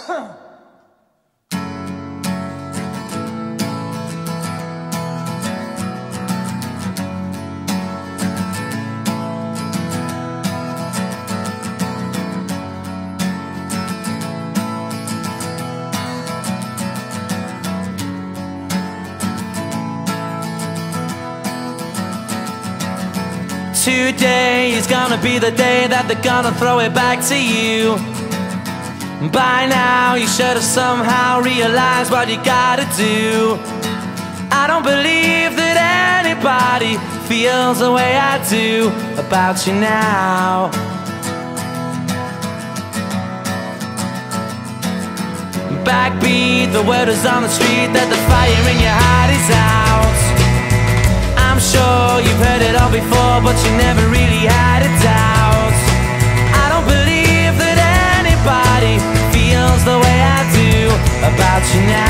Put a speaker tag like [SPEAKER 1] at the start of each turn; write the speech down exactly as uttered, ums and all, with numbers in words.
[SPEAKER 1] Today is gonna be the day that they're gonna throw it back to you. By now you should have somehow realized what you gotta do. I don't believe that anybody feels the way I do about you now. Backbeat, the word is on the street that the fire in your heart is out. I'm sure you've heard it all before, but you never really had a doubt. I don't believe that anybody feels the way I do about you now.